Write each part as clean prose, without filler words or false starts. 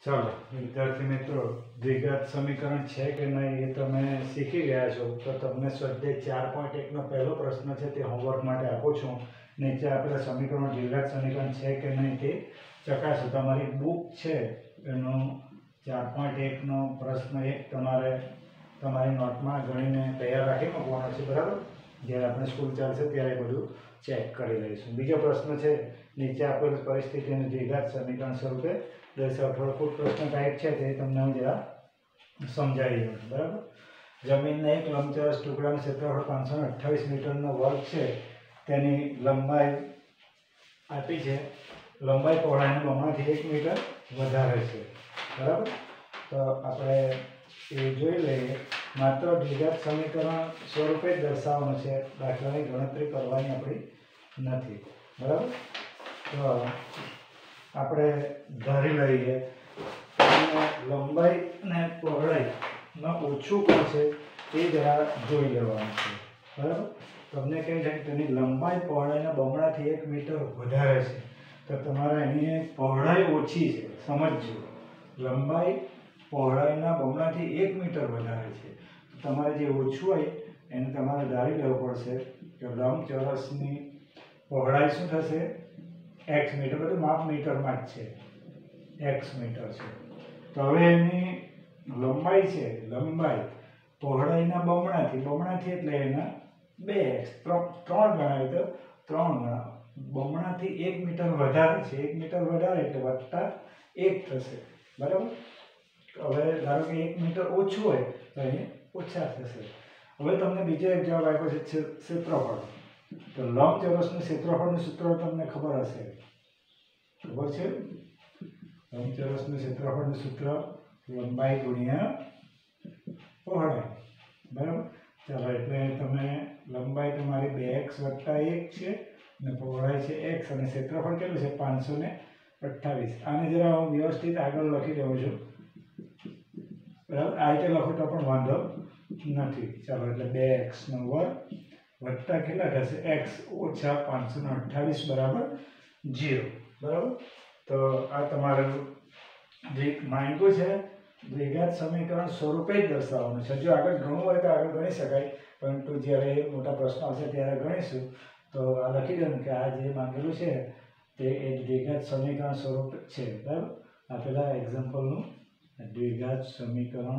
चलो विद्यार्थी मित्रों द्विघात समीकरण है कि नहीं ये तमे शीखी गया छो। तो तमने स्वाध्याय 4.1 नो पहलो प्रश्न है ते होमवर्क माटे आपो छूं। नीचे आपणे समीकरण द्विघात समीकरण है कि नहीं ते चकासो। तमारी बुक है एनो 4.1 नो प्रश्न 1 तमारे तमारी नोट में गणीने तैयार राखी मूकवानो छे, बराबर। ज्यारे आपणे स्कूल चालशे त्यारे बधुं चेक करी लईशुं। बीजो प्रश्न है नीचे आपेल परिस्थितिने द्विघात समीकरण स्वरूपे दर्शावतो प्रश्न टाइप है ते तमने हूँ जरा समझावी दूँ, बराबर। जमीन एक लंबचौरस टुकड़ा क्षेत्रफल 528 मीटर वर्ग है, तेनी लंबाई आपी है, लंबाई पહોળાઈ बमणाथी 1 मीटर वधारे छे, बराबर। तो आपणे ए जोई लईए। मात्र द्विघात समीकरण स्वरूपे दर्शाववानुं छे, दाखलानी गणतरी करवानी आपणी नथी, बराबर। तो આપણે ધારી લઈએ લંબાઈ અને પહોળાઈમાં ઓછું કોણ છે તે જરા જોઈ લેવાનું છે, બરાબર। તમને કહે છે કે તેની લંબાઈ પહોળાઈના બમણાથી 1 મીટર વધારે છે, તો તમારે અહીં પહોળાઈ ઓછી છે, સમજજો। લંબાઈ પહોળાઈના બમણાથી 1 મીટર વધારે છે, તો તમારે જે ઓછું હોય એને તમારે ધારી લેવું પડશે કે લંબચોરસની પહોળાઈ શું થશે एक्स मीटर, बधुं माप मीटर में ज छे, एक्स मीटर है। तो हवे एनी लंबाई है, लंबाई पહોળાઈના બમણાથી એટલે એના 2x 3 ગણા, तो 3 ગણા બમણાથી 1 मीटर વધારે છે, 1 मीटर વધારે એટલે વત્તા 1 થશે, બરાબર। હવે ધારો કે 1 मीटर ઓછું હોય તો અહીં ઓછા થશે। હવે તમને બીજો એક જવાબ આપ્યો છે ક્ષેત્રફળ। तो लंबचौरसનું ક્ષેત્રફળનું સૂત્ર તમને ખબર હશે, ખબર છે? લંબચોરસનું ક્ષેત્રફળનું સૂત્ર લંબાઈ ગુણ્યા પહોળાઈ, બરાબર। ચાલો એટલે તમે લંબાઈ તમારી 2x + 1 છે અને પહોળાઈ છે x અને ક્ષેત્રફળ કેટલું છે 528। આને જરા હું વ્યવસ્થિત આગળ લખી દઉં છું, બરાબર। આ રીતે લખો તો પણ વાંધો નથી। ચાલો એટલે 2x² वत्ता કેટલા થશે x ઓછા 528 બરાબર 0, બરાબર। તો આ તમારું જે માંગ્યું છે દ્વિઘાત સમીકરણ સ્વરૂપે જ દર્શાવવાનું છે। જો આગળ ગણવું હોય તો આગળ ગણી શકાય, પરંતુ જ્યારે મોટા પ્રશ્નો આવશે ત્યારે ગણીશું। તો આ લખી દઉં કે આ જે માંગેલું છે તે એક દ્વિઘાત સમીકરણ સ્વરૂપ છે, બરાબર। આપેલા એક્ઝામ્પલનું દ્વિઘાત સમીકરણ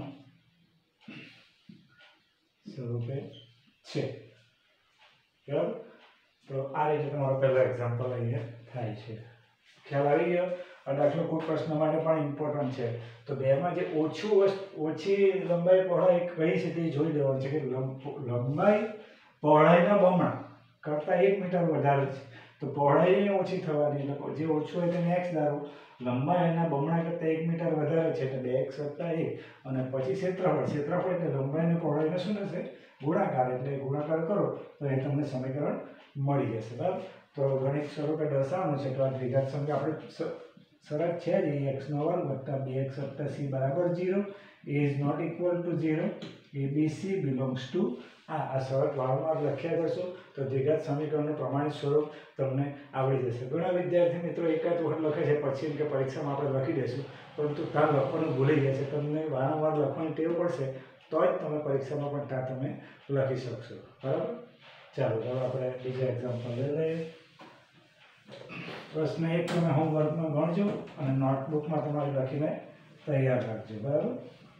સ્વરૂપે છે, बराबर। तो आ रीते तमारो पहला एक्जाम्पल अहींया थाय छे। ख्याल आवी गयो। आ दाखलो कोई प्रश्न माटे पण इम्पोर्टન્ટ छे। तो बेमां जे ओછી लंबाई पહોળાઈ कई छे ते जोई लेवानुं छे के लंबाई पહોળાઈના બમણા કરતા 1 मीटर વધારે છે, तो पહોળાઈ ઓછી થવાની એટલે જે ઓછું હોય તેને x ધારો, લંબાઈ એના બમણા કરતા 1 मीटर વધારે છે એટલે 2x + 1 અને પછી ક્ષેત્રફળ એટલે લંબાઈ અને પહોળાઈનો શું થશે गुणाकार, એટલે ગુણાકાર કરો તો એ તમને સમીકરણ મળી જશે, બરાબર। તો ગણિત સ્વરૂપે દર્શાવવાનું છે। તો આ દ્વિઘાત સમીકરણ આપણે શરત છે જ x² + 2x + c = 0, a is not equal to 0, abc belongs to આ શરત વારંવાર લખ્યા કરશો તો દ્વિઘાત સમીકરણનું પ્રમાણિત સ્વરૂપ તમને આવડી જશે। ઘણા વિદ્યાર્થી મિત્રો એકાદ વખત લખે છે પછી એમ કે પરીક્ષામાં આપણે લખી દઈશું, પરંતુ ત્યાં લખવાનું ભૂલી ગયા છે। તમને વારંવાર લખવાની ટેવ પડશે तो ज तमे परीक्षा में पण त्या तमे लखी शकशो, बराबर। चलो तो आपणे बीजा एक्जाम्पल लई लईए। प्रश्न 1 तमे होमवर्क में गणजो अने नोटबुक में तमारे लखीने तैयार राखजो, बराबर।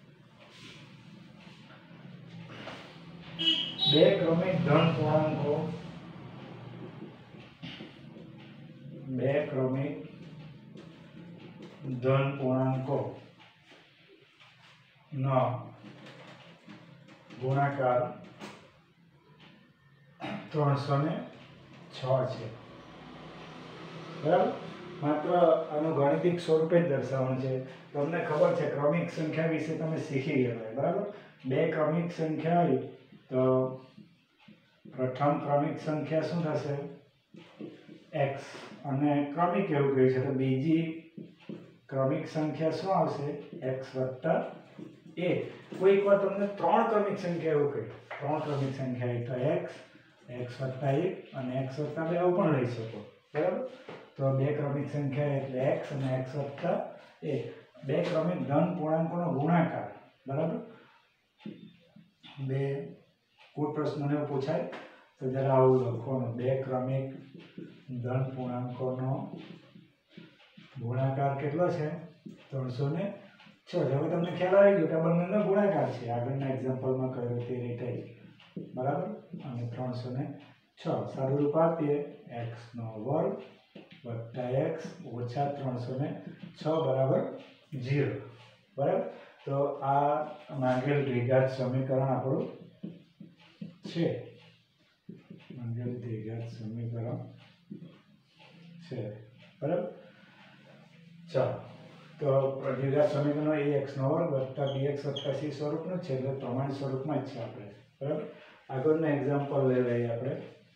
2 क्रमिक धन पूर्णांको 2 क्रमिक धन पूर्णांको न गुणाकार 306 है, बराबर। मात्र आनु गाणितिक स्वरूपे ज दर्शावવાનું છે। તમને ખબર છે ક્રમિક સંખ્યા વિશે તમે શીખી ગયા, બરાબર। બે ક્રમિક સંખ્યા હોય તો પ્રથમ ક્રમિક સંખ્યા શું થશે x અને ક્રમિક એવું કહે છે, તો બીજી ક્રમિક સંખ્યા શું આવશે x + 1। कोईक बार तुमने 3 क्रमिक संख्या एवं कही, 3 क्रमिक संख्या है तो x + 1 અને x + 2 એવું પણ લઈ શકો, બરાબર। તો 2 क्रमिक संख्या એટલે x અને x + 1 બે ક્રમિક ધન પૂર્ણાંકોનો ગુણાકાર, બરાબર. બે કોઈ પ્રશ્નને પૂછાય તો જરા આવું લખવાનું, બે ક્રમિક ધન પૂર્ણાંકોનો ગુણાકાર કેટલો છે? 306. હવે તમને ખ્યાલ આવી ગયો કે બંનેનો ગુણાકાર છે, આગળના એક્ઝામ્પલમાં કર્યો તે રીતે, બરાબર. અને 306 સારું રૂપ આપીએ, x² + x ઓછા 306 બરાબર 0, બરાબર. તો આ માંગેલ દ્વિઘાત સમીકરણ આપણું છે, માંગેલ દ્વિઘાત સમીકરણ છે, બરાબર. ચાલો, તો દ્વિઘાત સમીકરણનો ax² + bx + c સ્વરૂપનું છે, એટલે પ્રમાણિત સ્વરૂપમાં જ છે આપણે, બરાબર. આગળનું એક્ઝામ્પલ લઈ લઈએ આપણે.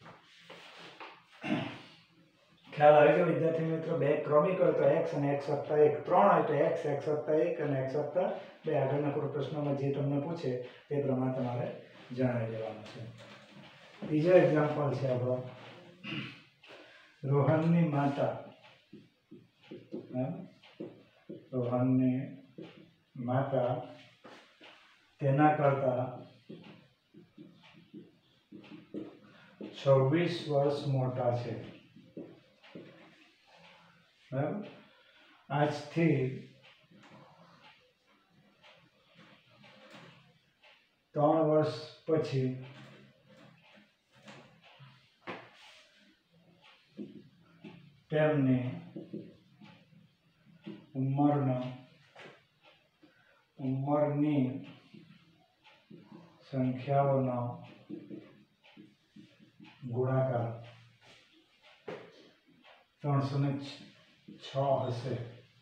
ખ્યાલ આવે કે વિદ્યાર્થી મિત્રો? બે ક્રમિક હોય તો x અને x + 1, ત્રણ હોય તો x + 1 અને x + 2. આગળના કોઈ પ્રશ્નોમાં જે તમને પૂછે તે પ્રમાણે તમારે જણાવી દેવાનું છે. ત્રીજો એક્ઝામ્પલ છે આપણો, રોહનની માતા, રોહનની માતા તેના કરતા 26 વર્ષ મોટા છે, બરાબર. આજથી 3 વર્ષ પછી તેમની ઉંમરની સંખ્યાઓનો ગુણાકાર 306 હશે,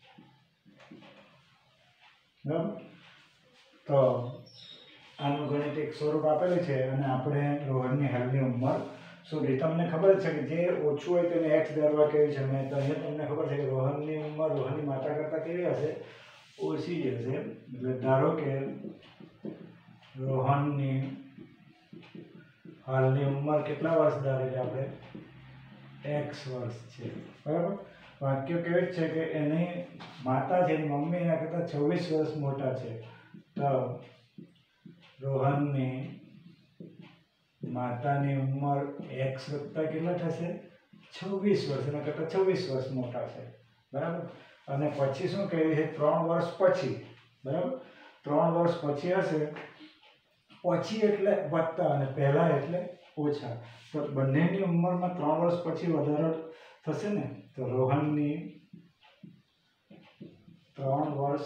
બરાબર. તો આનું ગણિતિક સ્વરૂપ આપેલું છે અને આપણે રોહનની હાલની ઉંમર શોધી. તમને ખબર છે કે જે ઓછું હોય તેને x ધરવા કેવી છે, મેં તો અહીંયા તમને ખબર છે કે રોહનની ઉંમર રોહનની માતા કરતાં કેવી હશે? ઓછી જ હશે. એટલે ધારો કે રોહનની હાલની ઉંમર કેટલા વર્ષ ધારી આપણે? x વર્ષ છે, બરાબર. વાક્ય કેવું છે કે એની માતા છે, એની મમ્મી એના કરતાં 26 વર્ષ મોટા છે. તો રોહનની માતાની ઉંમર x વત્તા કેટલા થશે? 26 વર્ષ, એના કરતાં 26 વર્ષ મોટા છે, બરાબર. અને પછી શું કહ્યું છે? 3 વર્ષ પછી, બરાબર. 3 વર્ષ પછી હશે, પછી એટલે વત્તા અને પહેલા એટલે ઓછા. તો બંનેની ઉંમરમાં 3 વર્ષ પછી વધારો થશે ને, તો રોહનની 3 વર્ષ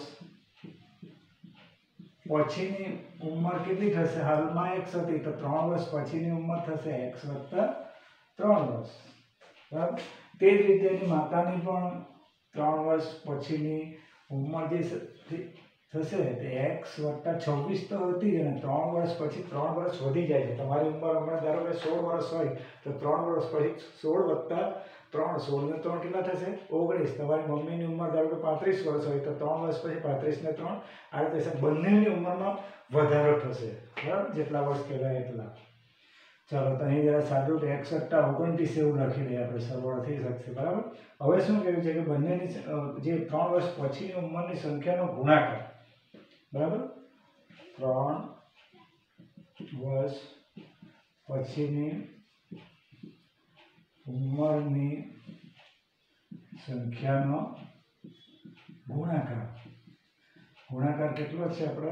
પછીની ઉંમર કેટલી થશે? હાલમાં x હતી તો 3 વર્ષ પછીની ઉંમર થશે x + 3 વર્ષ, બરાબર. તે જ રીતે એની માતાની પણ 3 વર્ષ પછીની ઉંમર જે થશે તે x + 26 તો હતી, અને 3 વર્ષ પછી 3 વર્ષ વધી જાય છે. તમારી ઉંમર હમણાં ધારો કે 16 વર્ષ હોય તો 3 વર્ષ પછી 16 + 3, 16 ને 3 કેટલા થશે? 19. તમારી મમ્મીની ઉંમર ધારો કે 35 વર્ષ હોય તો 3 વર્ષ પછી 35 ને 3 આ રીતે બંનેની ઉંમરમાં વધારો થશે, બરાબર, જેટલા વર્ષ પહેલા એટલા. ચાલો, તો અહીં જરા સાદું x + 29 એવું લખી દઈએ આપણે, સરવાળો થઈ શકશે, બરાબર. હવે શું કહ્યું છે કે બંનેની જે 3 વર્ષ પછીની ઉંમરની સંખ્યાનો ગુણાકાર, બરાબર. 3 વર્ષ પછીની ઉંમરની સંખ્યાનો ગુણાકાર, ગુણાકાર કેટલો છે આપણે?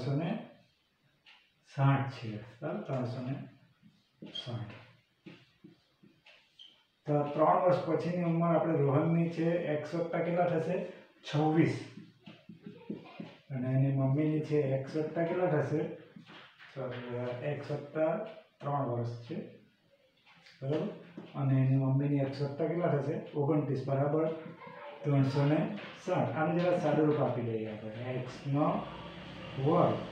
360 છે, બરાબર. 360. તો 3 વર્ષ પછીની ઉંમર આપણે રોહનની છે x વત્તા કેટલા થશે? 26. અને એની મમ્મીની છે x વત્તા કેટલા થશે? x વત્તા 3 વર્ષ છે, બરાબર. અને એની મમ્મીની x વત્તા કેટલા થશે? 29, બરાબર 360. આને જરા સાદું રૂપ આપી દઈએ આપણે, x² +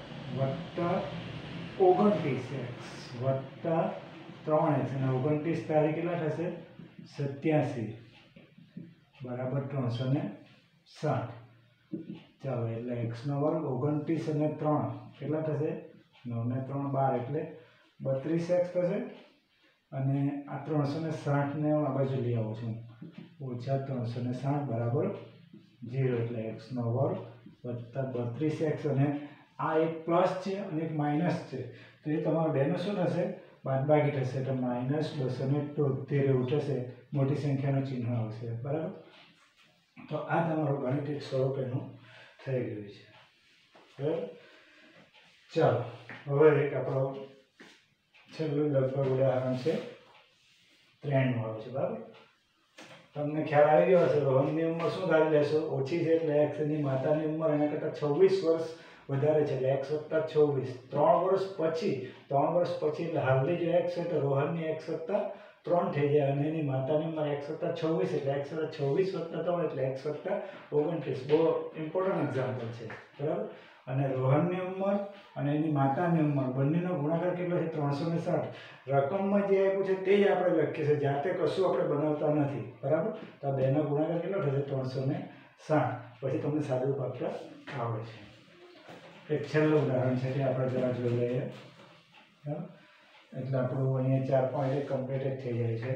29x વત્તા 3x, અને 29 તારીખ કેટલા થશે? 87, બરાબર 360. ચાલો, એટલે x² 29 અને 3 કેટલા થશે? 9 ને 3 12 એટલે 32x થશે. અને આ 360 ને હું આ બાજુ લઈ આવું છું, ઓછા 360 બરાબર 0, એટલે x² વત્તા 32x અને આ એક પ્લસ છે અને એક માઇનસ છે, તો એ તમારો બેનો શું થશે? બાદબાકી થશે, એટલે -273 એવું થશે, મોટી સંખ્યાનું ચિહ્ન આવશે, બરાબર. તો આ તમારું ગાણિતિક સ્વરૂપ એનું થઈ ગયું છે, બરાબર. ચાલો હવે એક આપણો છેલ્લું લગભગ ઉદાહરણ છે 3 નું આવે છે, બરાબર. તમને ખ્યાલ આવી ગયો હશે, રોહનની ઉંમર શું ધારી લેશો? ઓછી છે એટલે x ની માતાની ઉંમર એના કરતાં 26 વર્ષ વધારે છે, એટલે x + 26. 3 વર્ષ પછી એટલે હાલની જે x છે તો રોહનની x + 3 થઈ જાય, અને એની માતાની ઉંમર x + 26 એટલે x + 26 + 3 એટલે x + 29. બહુ ઇમ્પોર્ટન્ટ એક્ઝામ્પલ છે, બરાબર. અને રોહનની ઉંમર અને એની માતાની ઉંમર બંનેનો ગુણાકાર કેટલો છે? 360. રકમમાં જે આપ્યું છે તે જ આપણે લખીએ છીએ, જાતે કશું આપણે બનાવતા નથી, બરાબર. તો આ બેનો ગુણાકાર કેટલો થશે? 360. પછી તમને સાદું વાક્ય આવડે છે. એક છેલ્લું ઉદાહરણ છે કે આપણે જરા જોઈ લઈએ, બરાબર. એટલે આપણું અહીંયા 4.1 કમ્પ્લીટ થઈ જાય છે.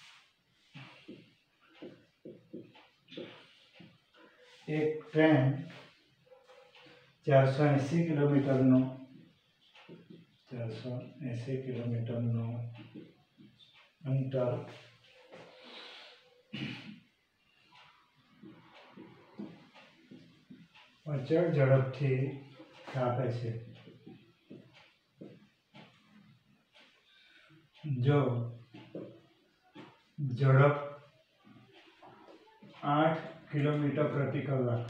એક ટ્રેન 480 કિલોમીટરનું અંતર અચળ ઝડપથી કાપે છે. જો ઝડપ 8 કિલોમીટર પ્રતિ કલાક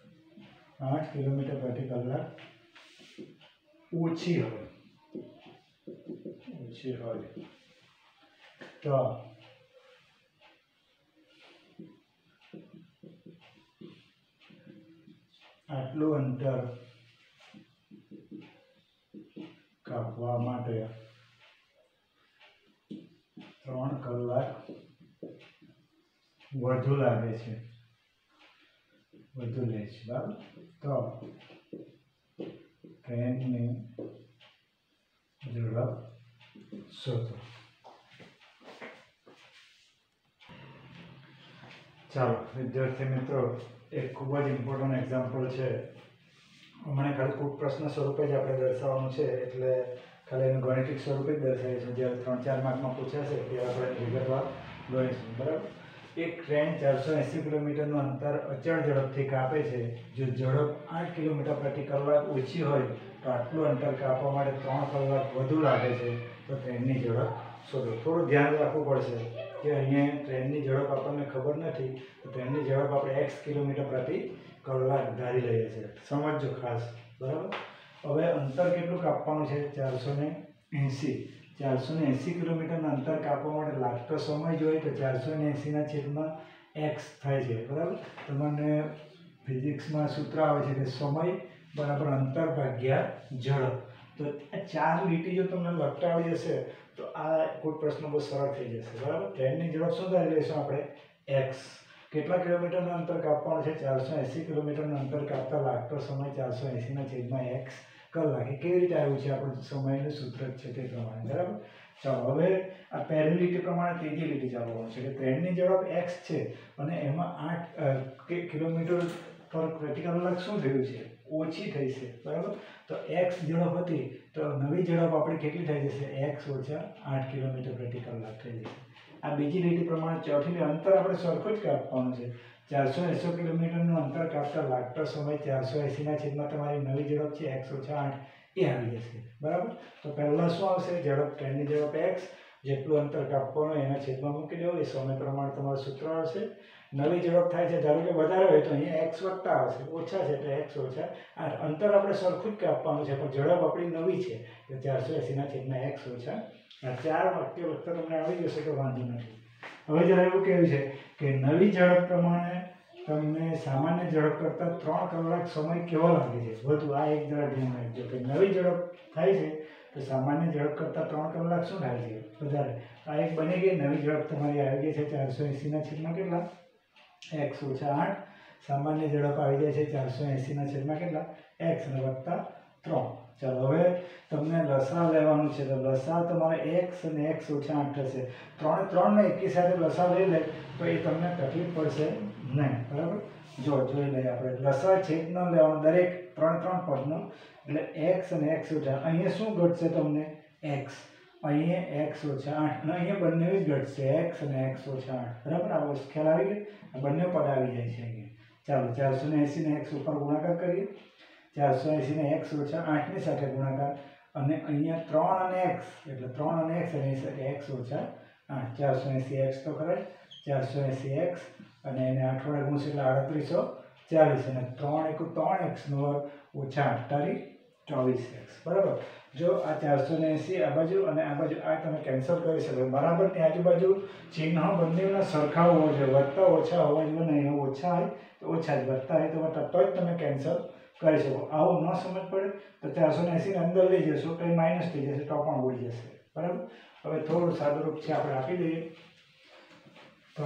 ઓછી હોય તો આટલું અંતર કાપવા માટે 3 કલાક વધુ લાગે છે, વધુ લે છે, બરાબર. તો ટ્રેનની ઝડપ શોધો. ચાલો વિદ્યાર્થી મિત્રો, એક ખૂબ જ ઇમ્પોર્ટન્ટ એક્ઝામ્પલ છે. હમણાં ખાલી ખૂબ પ્રશ્ન સ્વરૂપે જ આપણે દર્શાવવાનું છે, એટલે ખાલી એનું ગાણિતિક સ્વરૂપે જ દર્શાવીશું. જ્યારે 3-4 માર્કમાં પૂછાશે ત્યારે આપણે વિગતવાર ગણીશું, બરાબર. એક ટ્રેન 480 કિલોમીટરનું અંતર અચળ ઝડપથી કાપે છે. જો ઝડપ 8 કિલોમીટર પ્રતિ કલાક ઓછી હોય તો આટલું અંતર કાપવા માટે 3 કલાક વધુ લાગે છે, તો ટ્રેનની ઝડપ શોધો. થોડું ધ્યાન રાખવું પડશે કે અહીંયા ટ્રેનની ઝડપ આપણને ખબર નથી, તો ટ્રેનની ઝડપ આપણે x કિલોમીટર પ્રતિ કલાક ધારી લઈએ છીએ, સમજજો ખાસ, બરાબર. હવે અંતર કેટલું કાપવાનું છે? 480 કિલોમીટરના અંતર કાપવા માટે લાગતો સમય જોઈએ તો 480/x થાય છે, બરાબર. તમને ફિઝિક્સમાં સૂત્ર આવે છે કે સમય બરાબર અંતર ભાગ્યા ઝડપ. તો આ 4 લીટી જો તમને લખતા આવડી જશે તો આ કોઈ પ્રશ્ન બહુ સરળ થઈ જશે, બરાબર. ટ્રેનની ઝડપ શું ધારી લઈશું આપણે? x. કેટલા કિલોમીટરનું અંતર કાપવાનું છે? 480 કિલોમીટરનું અંતર કાપતા લાગતો સમય 480/x કલાક. એ કેવી રીતે આવ્યું છે? આપણું સમયનું સૂત્ર જ છે તે પ્રમાણે, બરાબર. ચાલો હવે આ પહેલી લીટી પ્રમાણે ત્રીજી લીટી ચાલવાનું છે કે ટ્રેનની ઝડપ x છે અને એમાં 8 કિલોમીટર પ્રતિ કલાક શું થયું છે? ઓછી થઈ છે, બરાબર. તો x ઝડપ હતી તો નવી ઝડપ આપણી કેટલી થઈ જશે? x - 8 કિલોમીટર પ્રતિ કલાક થઈ જશે. આ બીજી લીટી પ્રમાણે ચોથી અંતર આપણે સરખું જ કાપવાનું છે. 480 કિલોમીટરનું અંતર કાપતા લાગતો સમય 480 તમારી નવી ઝડપ છે x - 8 એ આવી જશે, બરાબર. તો પહેલાં શું આવશે? ઝડપ, ટ્રેનની ઝડપ x, જેટલું અંતર કાપવાનું એના છેદમાં મૂકી દેવું, એ સમય પ્રમાણે તમારું સૂત્ર આવશે. નવી ઝડપ થાય છે, ધારો કે વધારે હોય તો અહીંયા x વત્તા આવશે, ઓછા છે એટલે x - 8. અંતર આપણે સરખું જ કાપવાનું છે, પણ ઝડપ આપણી નવી છે તો 480/x - 8. આ 4 વાક્ય વખતે તમને આવી જશે તો વાંધો નથી. હવે જરા એવું કહેવું છે કે નવી ઝડપ પ્રમાણે તમને સામાન્ય ઝડપ કરતાં 3 કલાક સમય કેવો લાગે છે? વધુ. આ એક જરા ધ્યાન રાખજો કે નવી ઝડપ થાય છે તો સામાન્ય ઝડપ કરતાં 3 કલાક શું થાય છે? વધારે. આ એક બની ગઈ નવી ઝડપ તમારી આવી ગઈ છે 480/કેટલા? x - 8. સામાન્ય ઝડપ આવી જાય છે 480/કેટલા? x અને વત્તા 3. ચાલો હવે તમને લસાઅ લેવાનું છે, તો લસાઅ તમારે x અને x - 8 થશે. 3 ને એકી સાથે લસાઅ લઈ લે તો એ તમને તકલીફ પડશે નહીં, બરાબર. જોઈ લઈએ આપણે લસાઅ છેદ ન લેવાનો દરેક 3 પદનો એટલે x અને x ઓછા અહીંયા શું ઘટશે તમને x અહીંયા x ઓછા 8 અને અહીંયા બંને જ ઘટશે x અને x ઓછા 8 બરાબર આ વસ્તુ ખ્યાલ આવી ગઈ આ બંને પદ આવી જાય છે અહીંયા ચાલો 480 ને x ઉપર ગુણાકાર કરીએ 480 ને x ઓછા 8 ની સાથે ગુણાકાર અને અહીંયા 3 અને x એટલે 3 અને x અને એની સાથે x ઓછા 8 480 x તો ખરા 480 x અને એને 8 વડે ગુણશે એટલે 3840 અને 3 * 3x નો વર્ગ ઓછા 8 તારી 24x બરાબર જો આ 480 આ બાજુ અને આ બાજુ આ તમે કેન્સલ કરી શકો બરાબરની આજુબાજુ ચિહ્ન બંનેના સરખા હોવા જોઈએ વત્તા ઓછા હોવા જોઈએ નહીં ઓછા હોય તો ઓછા જ વત્તા હોય તો વત્તા તો જ તમે કેન્સલ કરી શકો આવું ન સમજ પડે તો 480 ને અંદર લઈ જશો તો એ માઇનસ થઈ જશે તો પણ ઉડી જશે બરાબર હવે થોડું સાદુરૂપ છે આપણે આપી દઈએ તો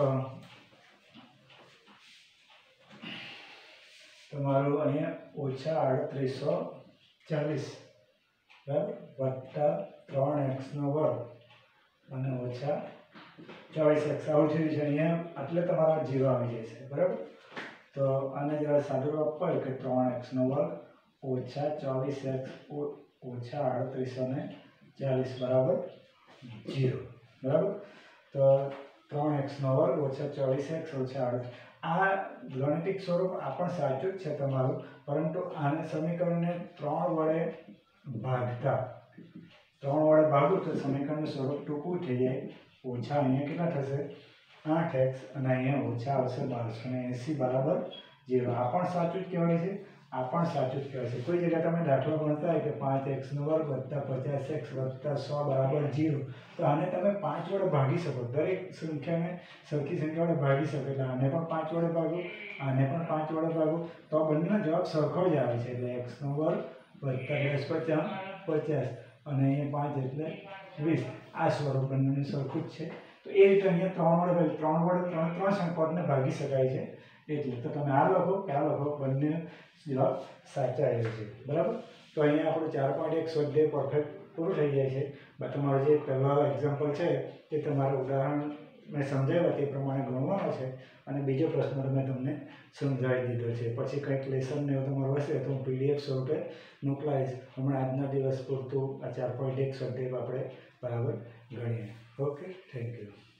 તમારું અહીંયા ઓછા 3840 બરાબર વત્તા 3x નો વર્ગ અને ઓછા 24x આવું થયું છે અહીંયા એટલે તમારા 0 આવી જશે બરાબર તો આને જરા સાદું આપવા હોય કે 3x નો વર્ગ ઓછા 24x ઓછા 3840 બરાબર 0 બરાબર તો 3x નો વર્ગ ઓછા 24x ઓછા 38 આ ગાણિતિક સ્વરૂપ આ પણ સાચું જ છે તમારું પરંતુ આને સમીકરણને 3 વડે ભાગતા 3 વડે ભાગો તો સમીકરણનું સ્વરૂપ ટૂંકું થઈ જાય ઓછા અહીંયા કેટલા થશે 8x અને અહીંયા ઓછા આવશે 1280 બરાબર 0 આ પણ સાચું જ કહેવાય છે આ પણ સાચું જ કહેવાય છે કોઈ જગ્યાએ તમે દાખલો ગણતા હોય કે 5x નો વર્ગ વત્તા 50x વત્તા 100 બરાબર 0 તો આને તમે 5 વડે ભાગી શકો દરેક સંખ્યાને સરખી સંખ્યા વડે ભાગી શકો એટલે આને પણ 5 વડે ભાગો આને પણ 5 વડે ભાગો તો બંનેનો જવાબ સરખો જ આવે છે એટલે x નો વર્ગ વત્તા 10 50 અને અહીંયા 5 એટલે 20 આ સ્વરૂપ બંનેનું સરખું જ છે તો એ રીતે અહીંયા 3 વડે 3 પદને ભાગી શકાય છે એટલે તો તમે આ લખો કે આ લખો બંને જવાબ સાચા આવે છે બરાબર તો અહીંયા આપણું 4.1 સ્વાધ્યાય પરફેક્ટ પૂરું થઈ જાય છે તમારું જે પહેલો એક્ઝામ્પલ છે તે તમારું ઉદાહરણ મેં સમજાવ્યા તે પ્રમાણે ગણવાનો છે અને બીજો પ્રશ્ન મેં તમને સમજાવી દીધો છે પછી કંઈક લેસન ને એવું તમારું હશે તો હું PDF સ્વરૂપે મોકલાવીશ હમણાં આજના દિવસ પૂરતું આ 4.1 સ્વાધ્યાય આપણે બરાબર ગણીએ ઓકે થેન્ક યુ